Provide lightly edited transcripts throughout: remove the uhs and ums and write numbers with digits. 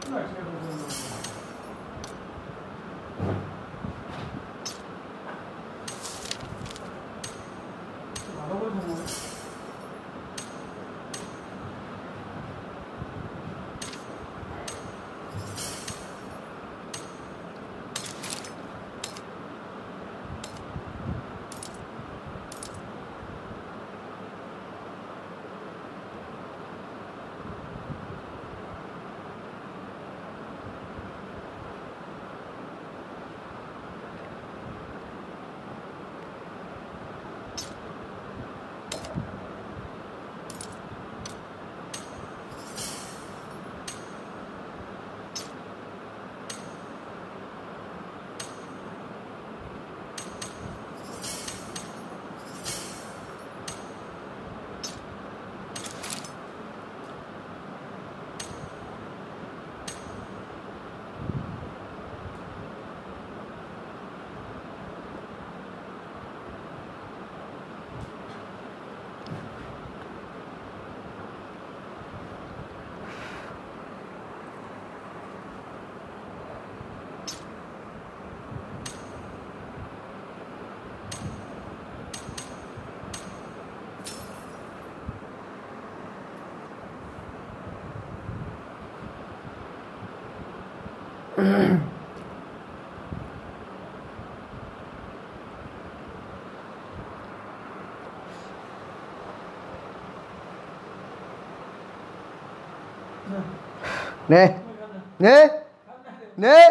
Ne? Ne? Ne?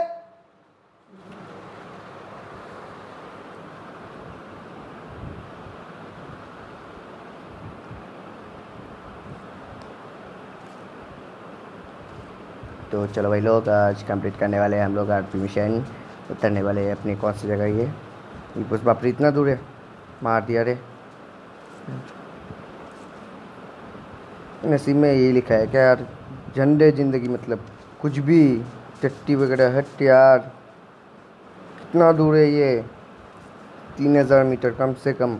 तो चलो भाई लोग, आज कंप्लीट करने वाले हैं हम लोग आरपी मिशन। उतरने वाले हैं अपनी कौन सी जगह ये बस बापरी इतना दूर है, मार दिया रे। नसीब में यही लिखा है क्या यार, झंडे ज़िंदगी मतलब कुछ भी, चट्टी वगैरह हट यार। कितना दूर है ये, 3000 मीटर कम से कम।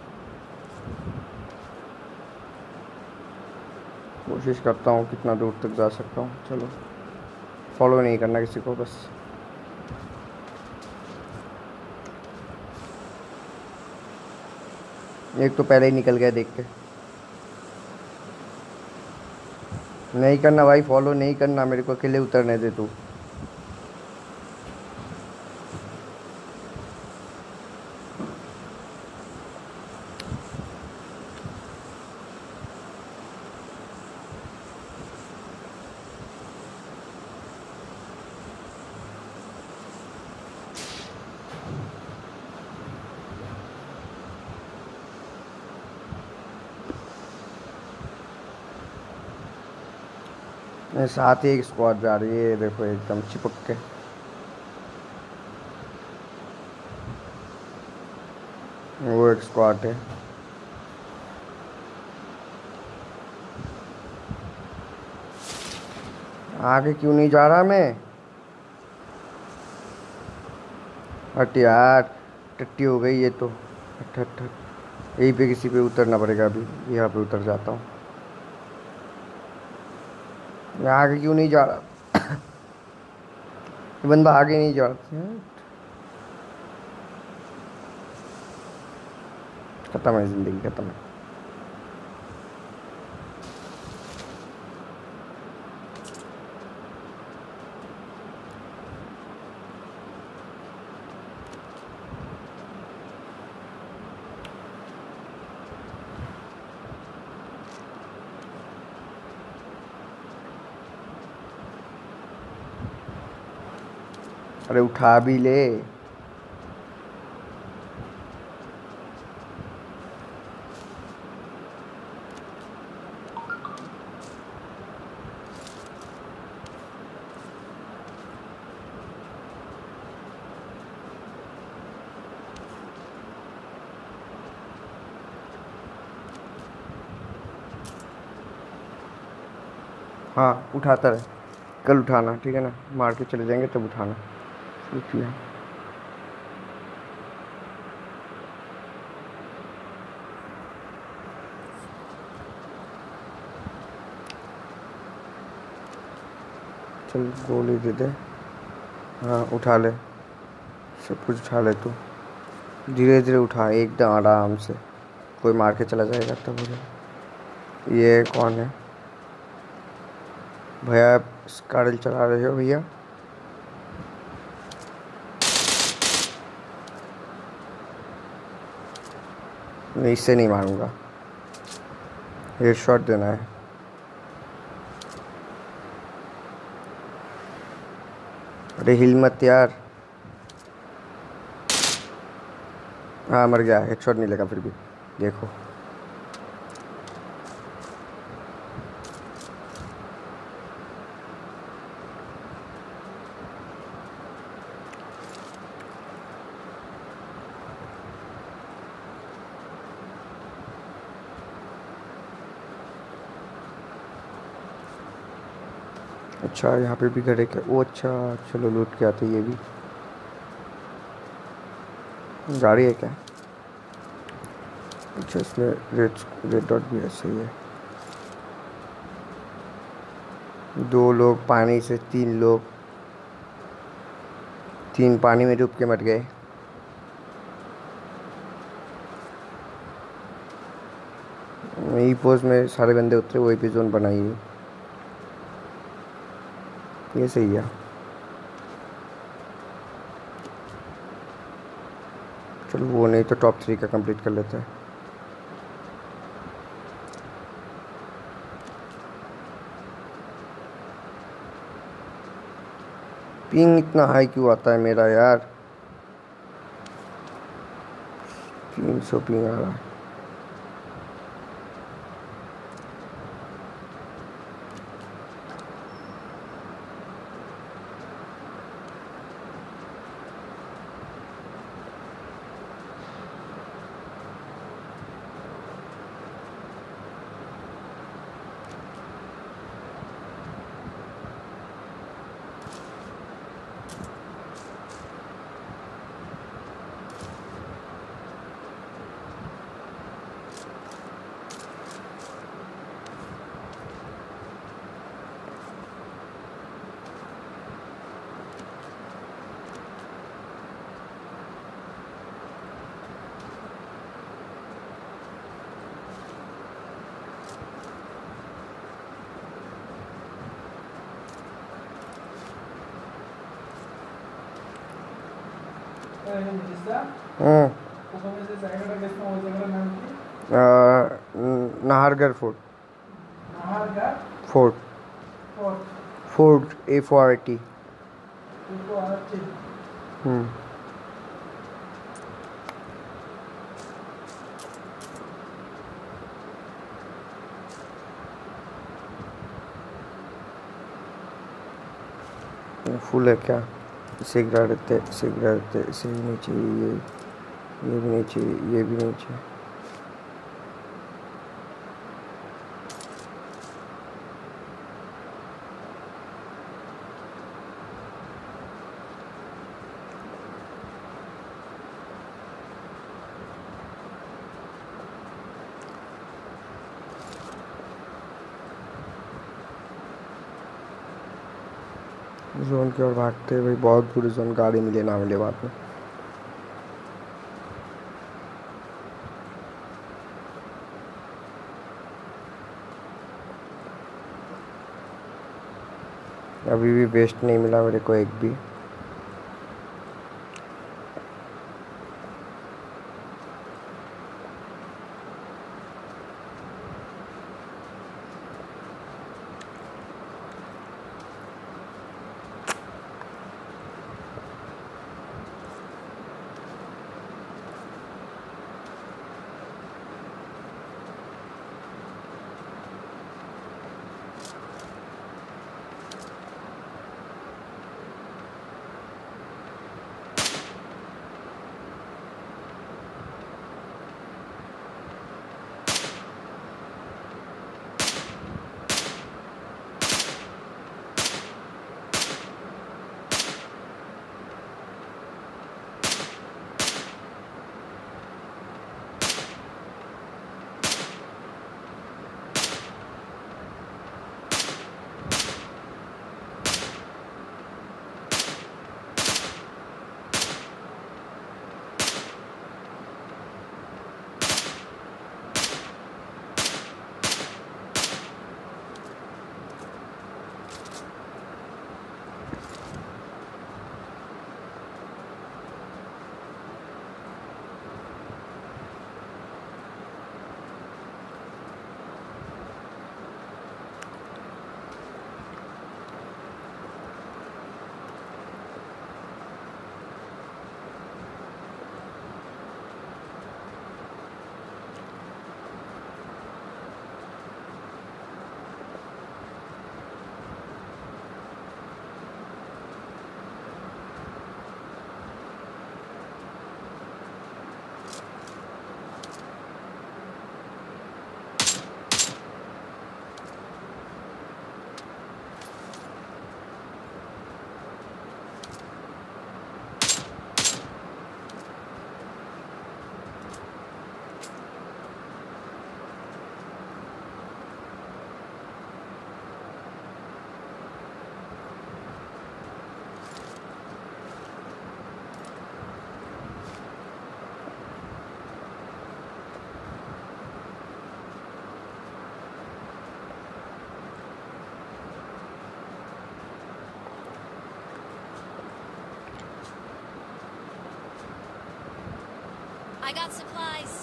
कोशिश करता हूँ कितना दूर तक जा सकता हूँ। चलो, फॉलो नहीं करना किसी को बस। एक तो पहले ही निकल गया देख के। नहीं करना भाई, फॉलो नहीं करना, मेरे को अकेले उतरने दे तू। मेरे साथ ही एक स्क्वाड जा रही है, देखो एकदम चिपक के। वो एक स्क्वाड है। आगे क्यों नहीं जा रहा मैं? हट यार, टट्टी हो गई ये तो। हट हट हट, यहीं पे किसी पे उतरना पड़ेगा अभी। यहाँ पे उतर जाता हूँ। मैं आगे क्यों नहीं जा रहा? ये बंदा आगे नहीं जा रहा। खत्म है जिंदगी, खत्म है। अरे उठा भी ले। हाँ उठाता रहे, कल उठाना ठीक है ना, मार के चले जाएंगे तब उठाना। ठीक है। चल गोली दे दे। हाँ उठा ले, सब कुछ उठा ले तू। धीरे धीरे उठा, एकदम आराम से, कोई मार के चला जाएगा तब मुझे। ये कौन है भैया? गाड़ी चला रहे हो भैया? मैं इससे नहीं मारूंगा, हेडशॉट देना है। अरे हिल मत यार। हाँ मर गया, हेडशॉट नहीं लगा फिर भी, देखो। अच्छा यहाँ पे भी घर है क्या? ओ अच्छा, चलो लूट के आते। ये भी गाड़ी है क्या? अच्छा इसमें रेड रेड डॉट भी है, सही है। 2 लोग पानी से, 3 लोग, 3 पानी में डूब के मर गए। यही पोज में सारे बंदे उतरे, वही पे जोन बनाई है। ये सही है। चलो वो नहीं तो टॉप 3 का कंप्लीट कर लेते हैं। पिंग इतना हाई क्यों आता है मेरा यार? 300 पिंग आ रहा है। हम्म। Nahargarh fort. Fort fort A4T। हम्म। फुल है क्या? सिगरेट सिगरेट इसे भी नहीं चाहिए, ये भी नहीं चाहिए, ये भी नहीं चाहिए। जोन की ओर भागते भाई, बहुत बुरी जोन, गाड़ी मिले ना मिले बाद में। अभी भी वेस्ट नहीं मिला मेरे को एक भी। got supplies.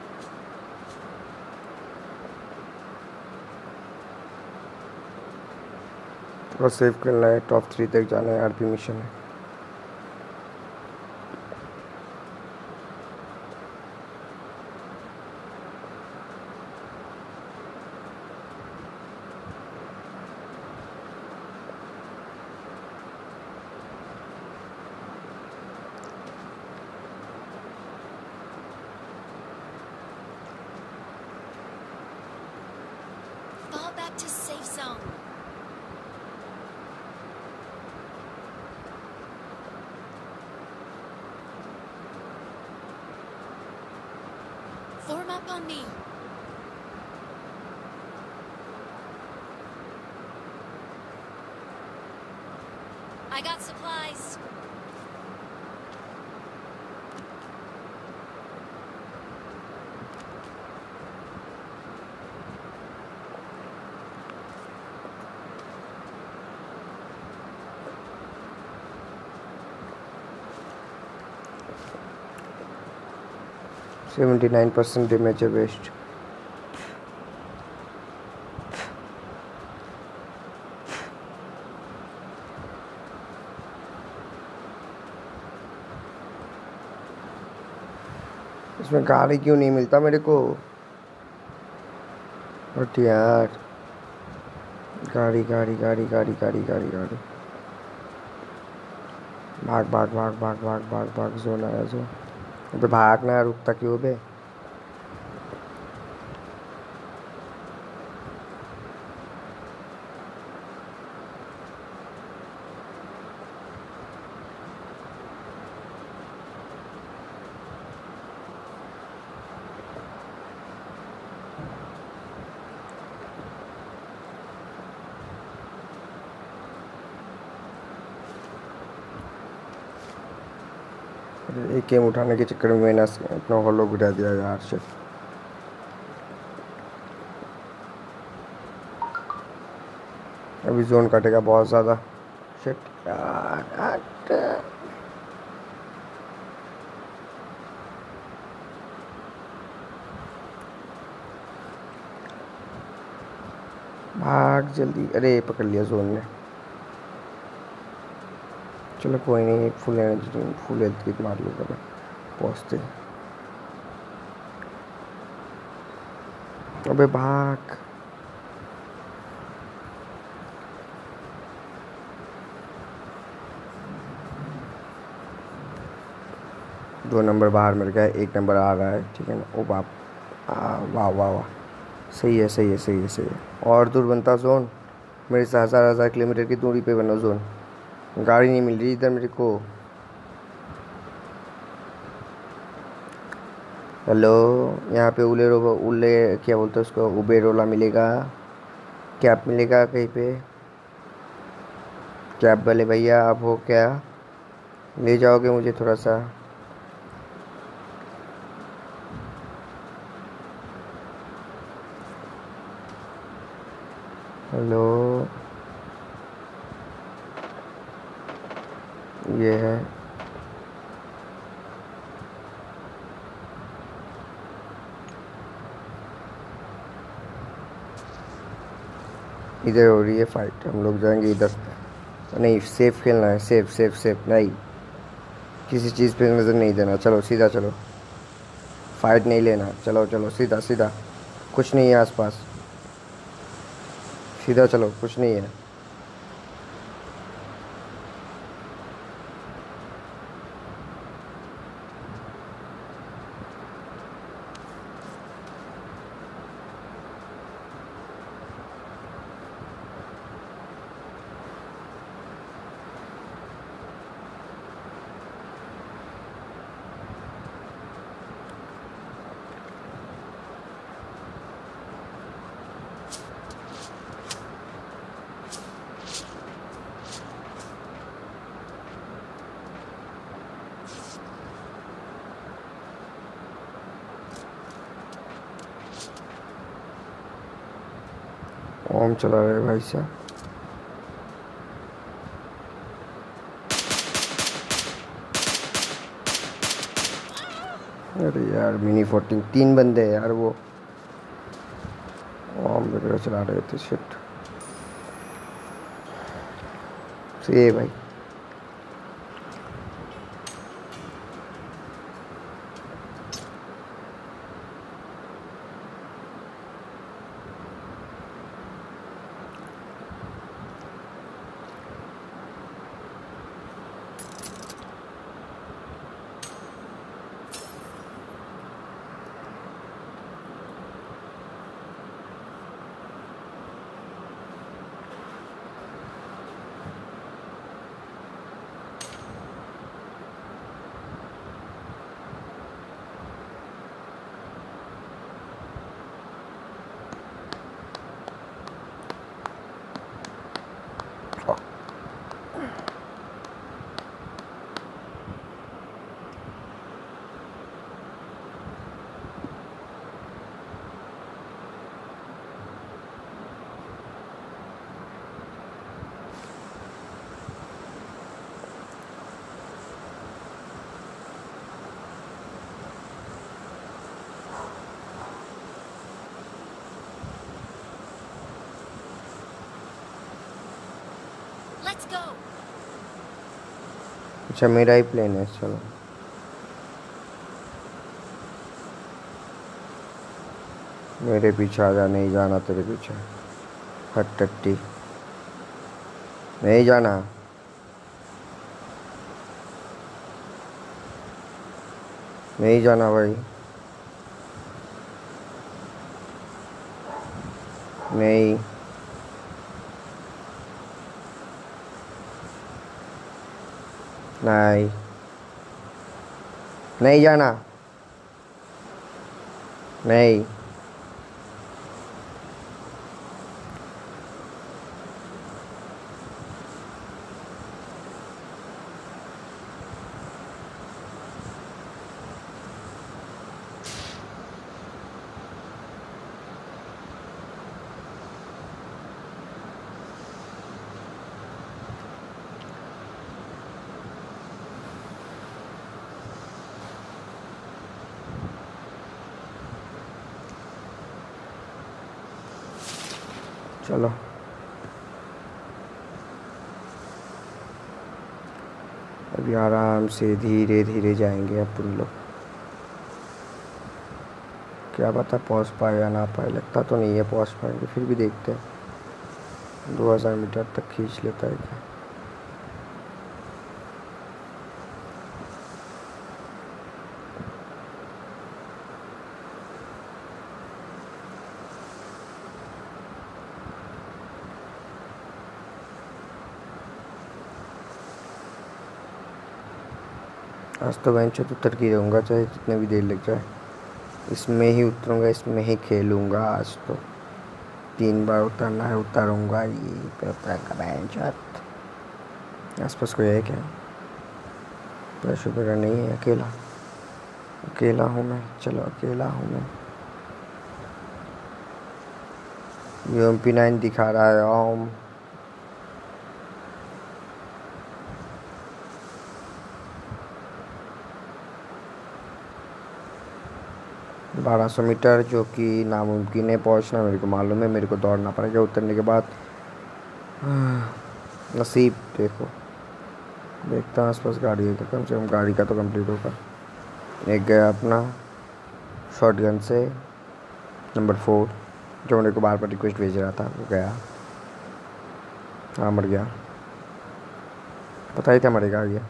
और सेव करना है, टॉप 3 तक जाना है, आरपी मिशन है। Fall back to safe zone. Form up on me. I got supplies. Seventy 79% damage है वेस्ट। इसमें गाड़ी क्यों नहीं मिलता मेरे को? बट यार गाड़ी गाड़ी गाड़ी गाड़ी गाड़ी गाड़ी गाड़ी भाग भाग भाग भाग भाग भाग भाग, जोन आया जो। अबे भागना है, रुकता क्यों बे? एक गेम उठाने के चक्कर में मैंने अपना हॉलो गिरा दिया यार। शिट, अभी जोन कटेगा बहुत ज़्यादा। शिट यार, भाग जल्दी। अरे पकड़ लिया जोन ने। चलो कोई नहीं, full energy full health kit मार लूँगा मैं पहुँचते। अबे भाग। दो नंबर बाहर मिल गया, एक नंबर आ रहा है, ठीक है ना? ओ बाप, वाह वाह वाह, सही है सही है सही है सही है। और दूर बनता जोन, मेरे से 1000 किलोमीटर की दूरी पे बना जोन। गाड़ी नहीं मिल रही इधर मेरे को। हेलो, यहाँ पे उले क्या बोलते हैं उसको, उबेर ओला मिलेगा? कैब मिलेगा कहीं पे? कैब वाले भैया आप हो क्या? ले जाओगे मुझे थोड़ा सा? हेलो, ये है। इधर हो रही है फाइट, हम लोग जाएंगे इधर। नहीं, सेफ खेलना है, सेफ सेफ सेफ, नहीं किसी चीज़ पे नज़र नहीं देना। चलो सीधा चलो, फाइट नहीं लेना। चलो चलो सीधा सीधा, कुछ नहीं है आसपास, सीधा चलो, कुछ नहीं है। ओम चला रहे भाई साहब। अरे यार मिनी 14 3 बंदे हैं यार वो मेरे चला रहे थे शिट से भाई Let's go. अच्छा मेरा ही प्लेन है चलो मेरे पीछे आ जा नहीं जाना तेरे पीछे हट टट्टी नहीं जाना नहीं जाना भाई नहीं नहीं नहीं जाना नहीं चलो अभी आराम से धीरे धीरे जाएंगे अपन लोग क्या पता पहुंच पाए या ना पाए लगता तो नहीं है पहुंच पाएंगे फिर भी देखते हैं 2000 मीटर तक खींच लेता है क्या आज तो बेंच पे उतर के रहूँगा चाहे जितने भी देर लग जाए इसमें ही उतरूँगा इसमें ही खेलूँगा आज तो 3 बार उतरना है उतरूँगा ये पे उतरूँगा बेंच आसपास कोई है क्या पैसे वगैरह नहीं है अकेला अकेला हूँ मैं चलो अकेला हूँ मैं UMP9 दिखा रहा है ओम 1200 मीटर जो कि नामुमकिन है पहुंचना मेरे को मालूम है मेरे को दौड़ना पड़ेगा उतरने के बाद नसीब देखो देखता हूँ आसपास गाड़ी है तो कम से कम गाड़ी का तो कंप्लीट होगा एक गया अपना शॉटगन से नंबर 4 जो मेरे को बार बार रिक्वेस्ट भेज रहा था वो गया हाँ मर गया पता ही था मरेगा ये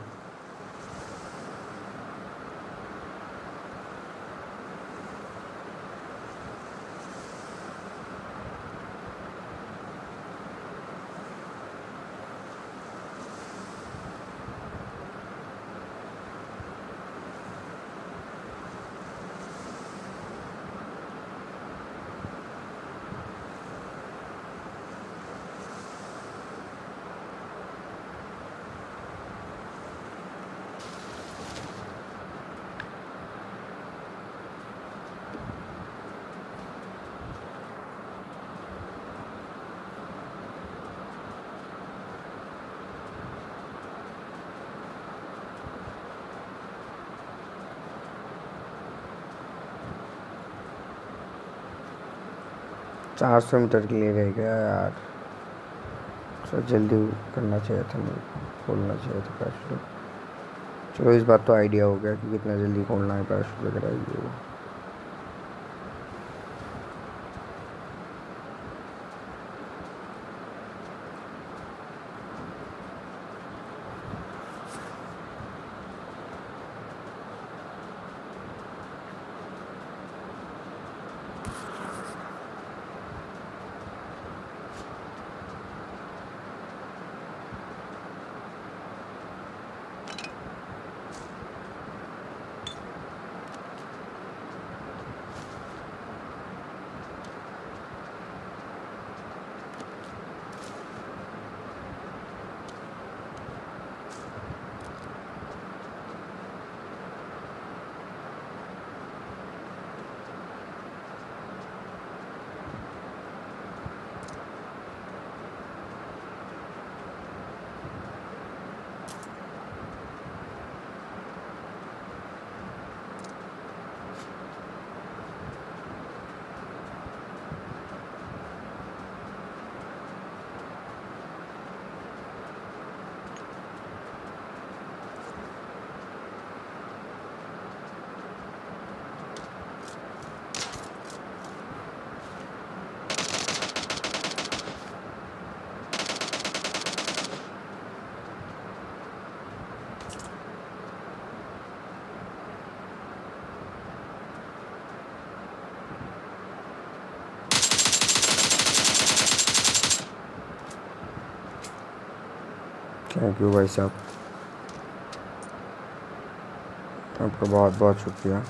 400 मीटर के लिए रह गया यार। तो जल्दी करना चाहिए था मेरे को, खोलना चाहिए था पैराशूट। चलो इस बात तो आइडिया हो गया कि कितना जल्दी खोलना है पैराशूट वगैरह ये वो। थैंक यू भाई साहब, आपका बहुत बहुत शुक्रिया।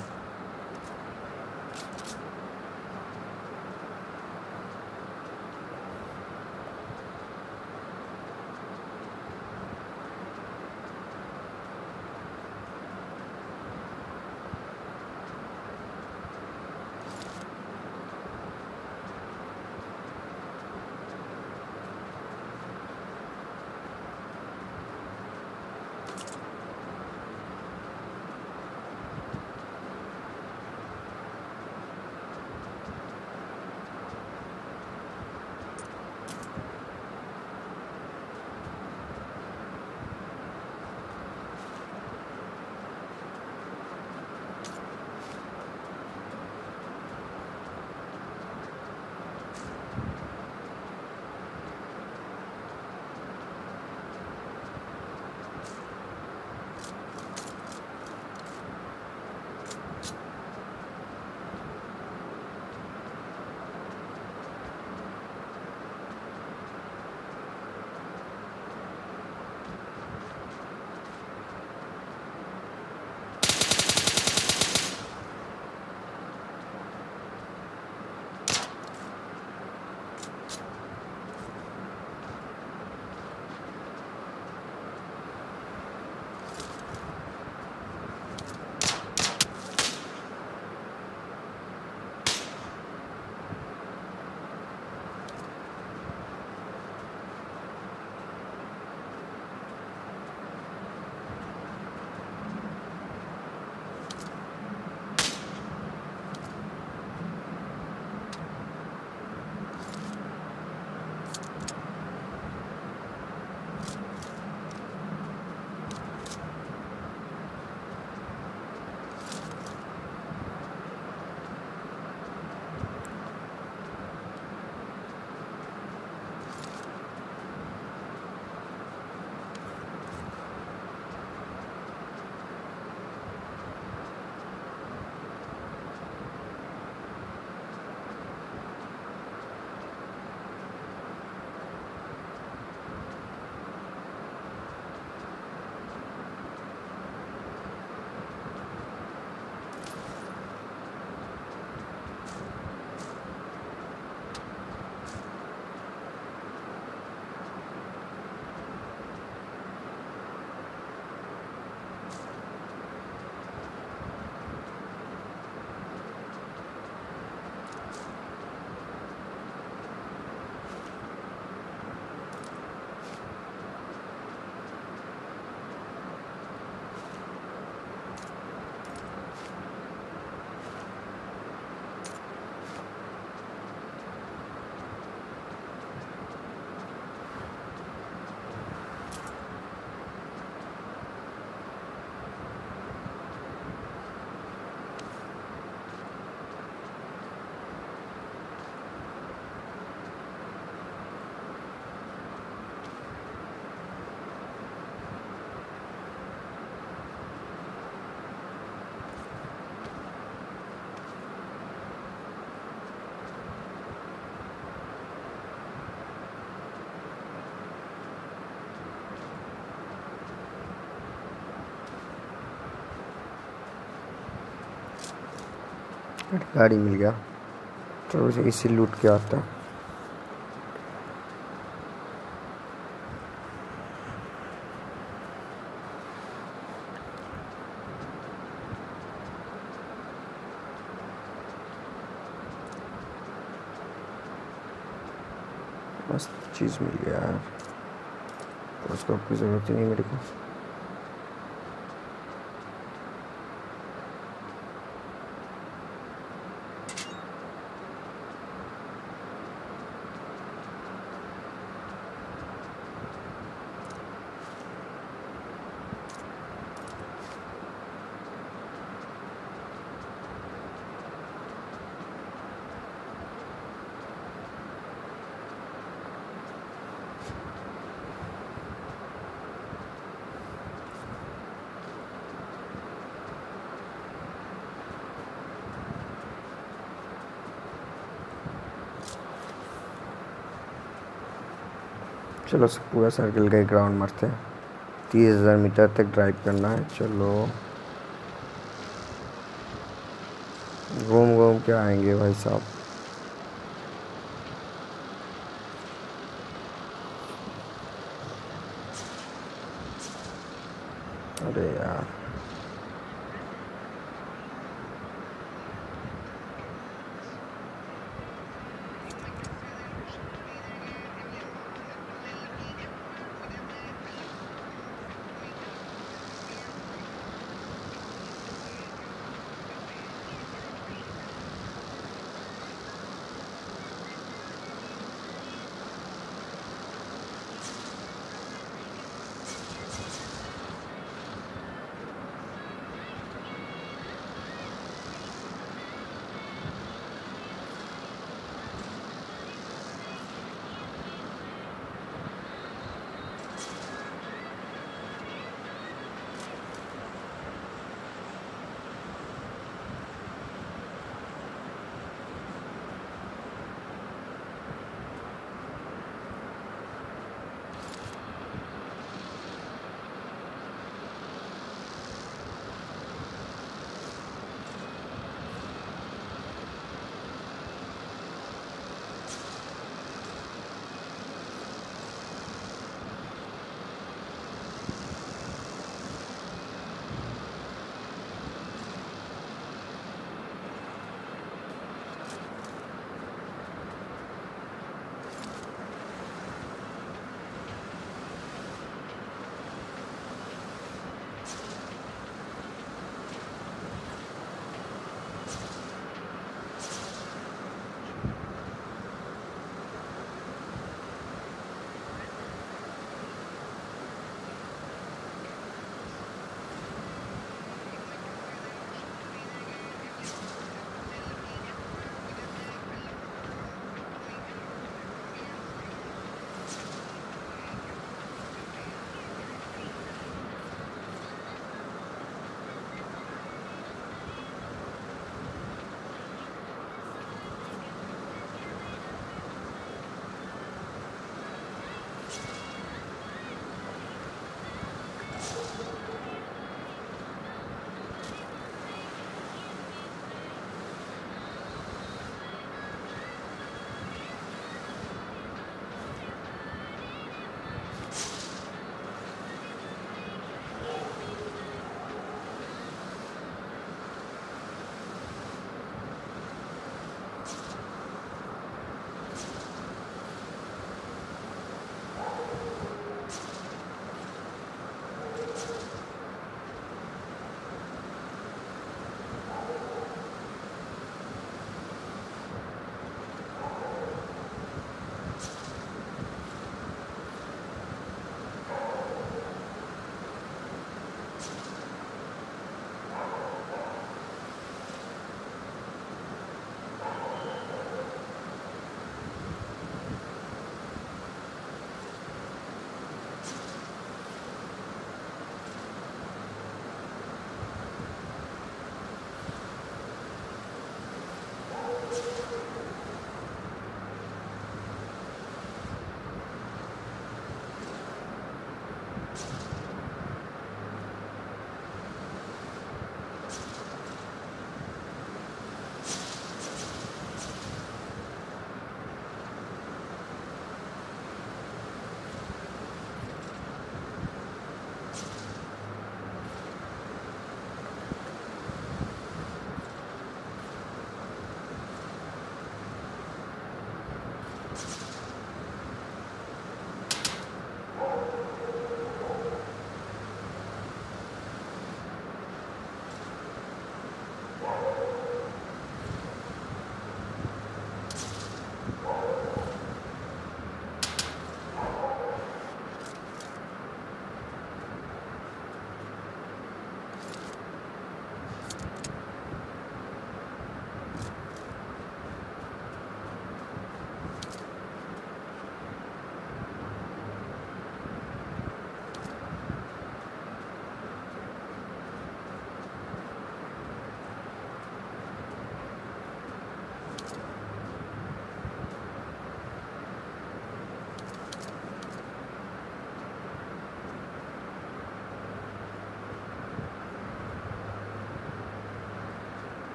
गाड़ी मिल गया, तो इसी लूट के आता है। मस्त चीज़ मिल गया यार, उसको कोई ज़रूरत ही नहीं मेरे को। चलो पूरा सर्कल का एक राउंड मारते हैं। 30,000 मीटर तक ड्राइव करना है। चलो घूम घूम के आएंगे भाई साहब। अरे यार,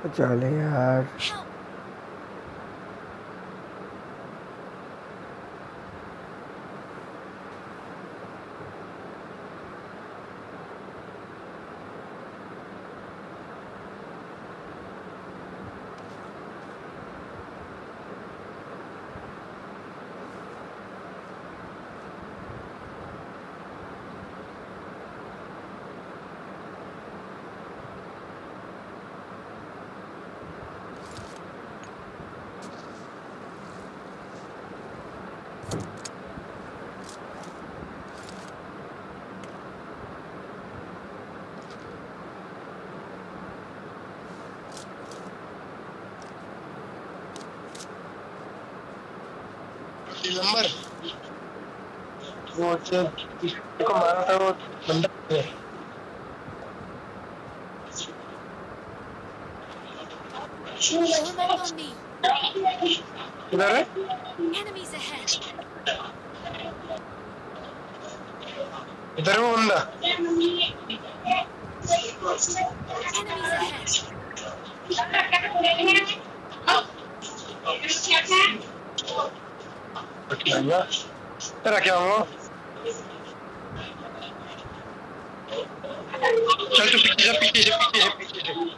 चले यार. Help! नंबर वो को मारा था वो बंदा है। Form up on me. किधर है? Enemies ahead. इधर है वो बंदा। Enemies ahead. बढ़िया। तेरा क्या हुआ? चल तू पीछे से पीछे से पीछे से पीछे से।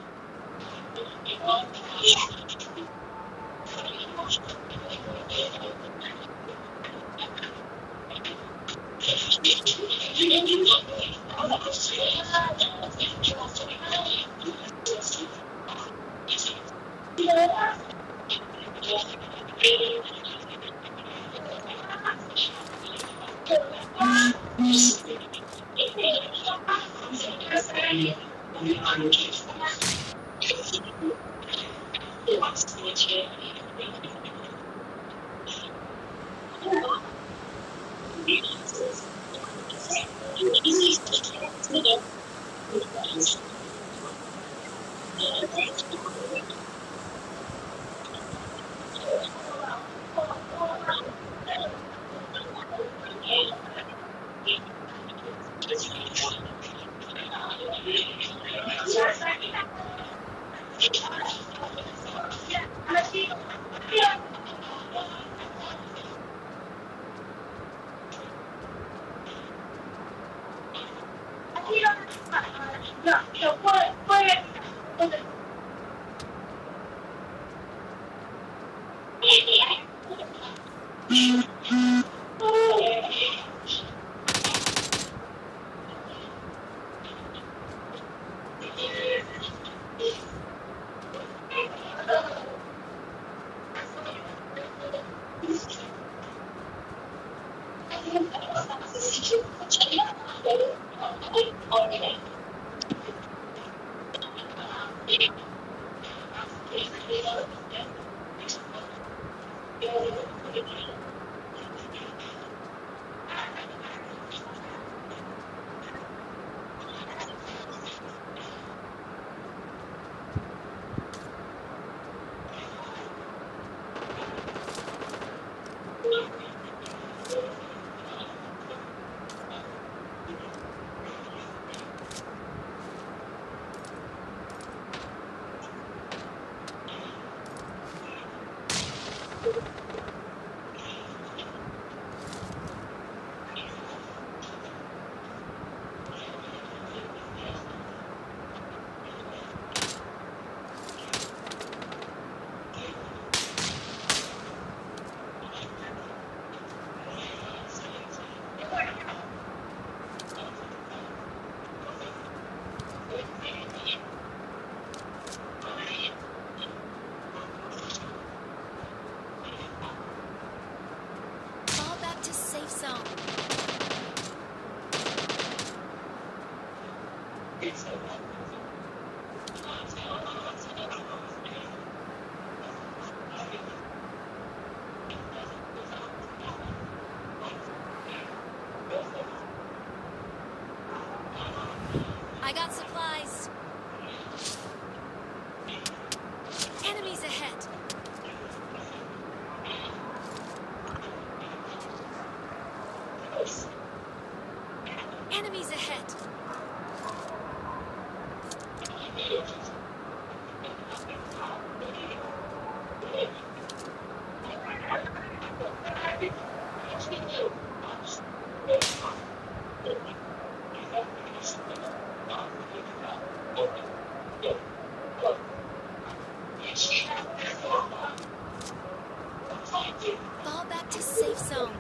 Fall back to safe zone.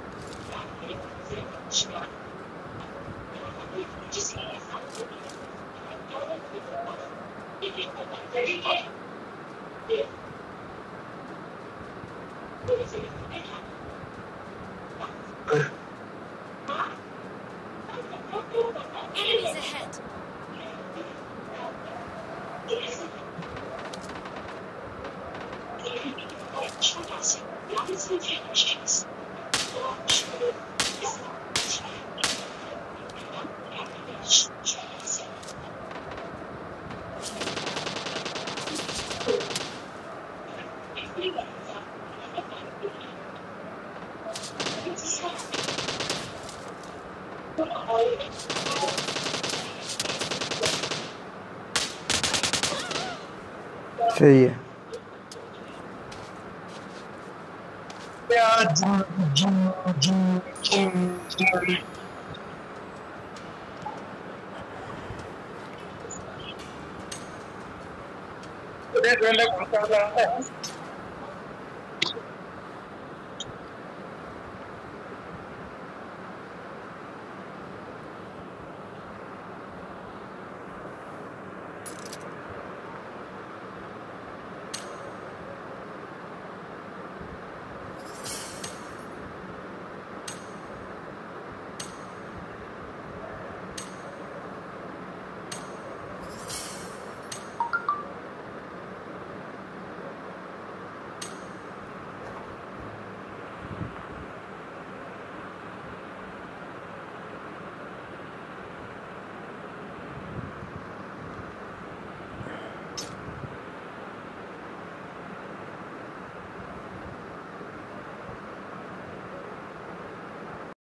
Enemies ahead. सही है। देख रहे हैं